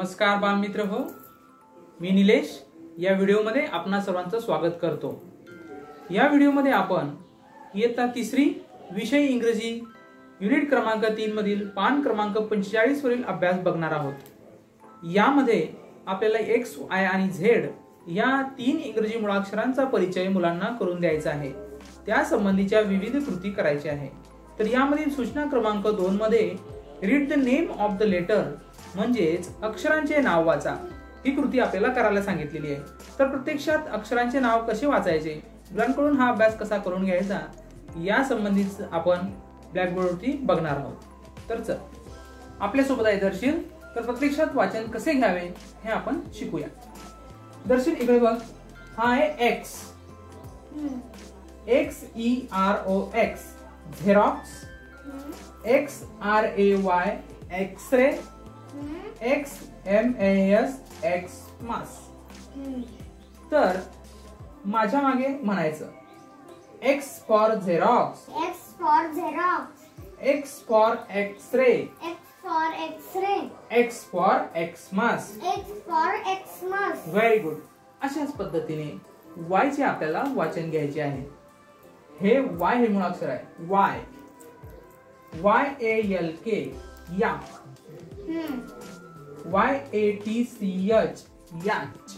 नमस्कार बालमित्र हो, मी निलेश या व्हिडिओमध्ये आपणा सर्वांचं स्वागत करतो। या व्हिडिओमध्ये आपण इयत्ता तिसरी विषय इंग्रजी युनिट क्रमांक 3 मधील पान क्रमांक 45 वरील अभ्यास बघणार आहोत। यामध्ये आपल्याला एक्स, वाय आणि झेड या तीन इंग्रजी मुळाक्षरांचा परिचय मुलांना करून द्यायचा आहे। त्या संबंधीच्या विविध कृती करायच्या आहे। तर यामधील सूचना क्रमांक 2 मध्ये read the name of the letter म्हणजेच अक्षरांचे नाव वाचा ही कृती आपल्याला करायला सांगितलेली आहे। तर प्रत्यक्षात अक्षरांचे नाव कसे वाचायचे, मुलांकडून हा अभ्यास कसा करून घ्यायचा या संबंधित आपण ब्लॅकबोर्डवरती बघणार आहोत। तर चल आपल्या सोबत आहे दर्शन। तर प्रत्यक्षात वाचन कसे घ्यावे हे आपण शिकूया। दर्शन इकडे बघ, हा आहे X, XEROX xerox, XRAY x-ray, XMAS Xmas. तर माझ्या मागे म्हणायचं X for xerox, X for Xerox, X for x-ray, X for X-ray, X for Xmas. X for Xmas. Very good. अशाच पद्धतीने Y चे आपल्याला वाचन घ्यायचे आहे। हे Y हे मुळाक्षर आहे, Y YALK yak, YATCH yacht,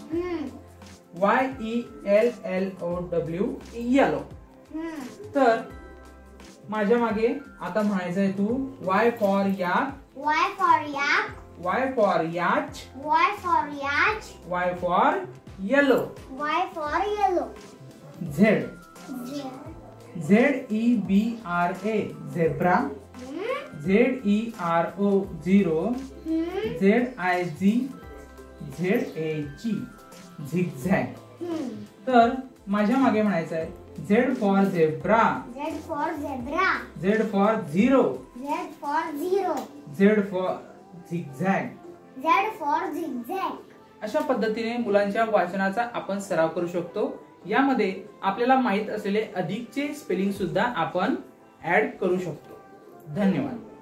YELLOW yellow. तर माझ्या मागे आता म्हणायचं आहे तू Y for yak, Y for yak, Y for yacht, Y for yach, Y for yellow, Y for yellow. Z Z. ZEBRA zebra, ZERO ZIG ZAG zigzag. तर माझ्या मागे म्हणायचं आहे Z for zebra, Z for zebra, Z for zero, Z for zero, Z for zigzag. Z for zigzag. अशा पद्धतीने मुलांच्या वाचनाचा आपण सराव करू शकतो। यामध्ये आपल्याला माहित असलेले अधिकचे स्पेलिंग सुद्धा आपण ऍड करू शकतो। धन्यवाद।